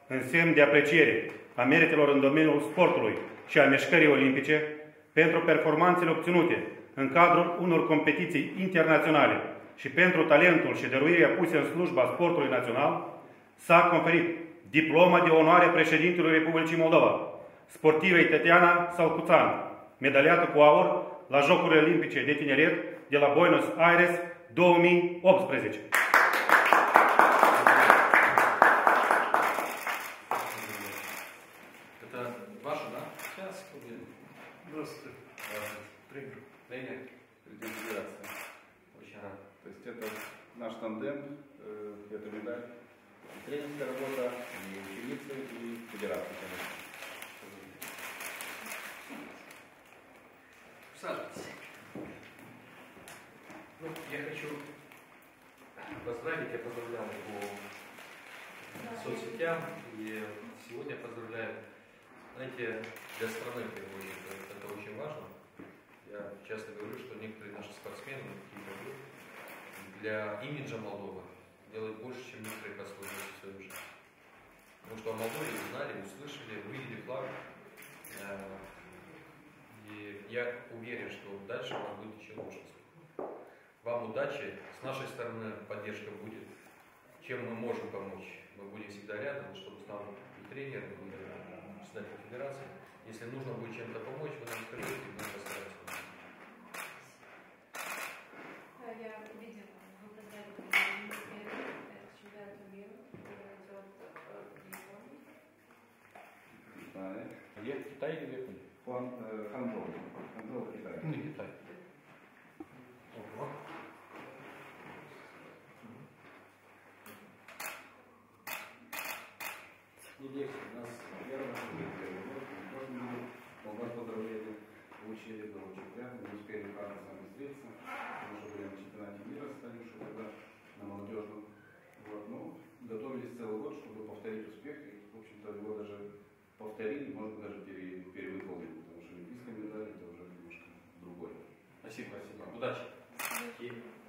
în semn de apreciere a meritelor în domeniul sportului și a mișcării olimpice pentru performanțele obținute în cadrul unor competiții internaționale și pentru talentul și dăruirea puse în slujba sportului național, s-a conferit diploma de onoare președintelui Republicii Moldova, sportivei Tetiana Salcuțan, medaliată cu aur la Jocurile Olimpice de Tineret de la Buenos Aires 2018. Это ваше, да? Сейчас. Здравствуйте. Тренер. Тренер. Федерация. Очень рад. То есть это наш тандем, это медаль. Тренерская работа, и ученицы, и федерация, конечно. Сажитесь. Ну, я хочу поздравить, я поздравлял по соцсетям, и сегодня поздравляю, знаете, для страны, в первую очередь, это очень важно. Я часто говорю, что некоторые наши спортсмены, для имиджа Молдовы делают больше, чем некоторые послужили в свою жизнь. Потому что о Молдове узнали, услышали, увидели флаг. И я уверен, что дальше у нас будет еще лучше. Вам удачи, с нашей стороны поддержка будет. Чем мы можем помочь? Мы будем всегда рядом, чтобы с нами и тренер, и председатель федерации. Если нужно будет чем-то помочь, вы нам скажите, и мы постараемся. Я видела, вы поздравили чемпионата мира, который идет в Японии. Где? Китай или Япония? Ханчжоу. Ханчжоу, Китай. Китай. Здесь у нас первое, вас поздравляли, получили до чемпионата, не успели как сами встретиться, потому что были на чемпионате мира, ставившие тогда на молодежном. Вот, ну, готовились целый год, чтобы повторить успех, и, в общем-то, его даже повторили, может быть, даже перевыполнили, потому что олимпийская медаль это уже немножко другое. Спасибо, спасибо. Удачи.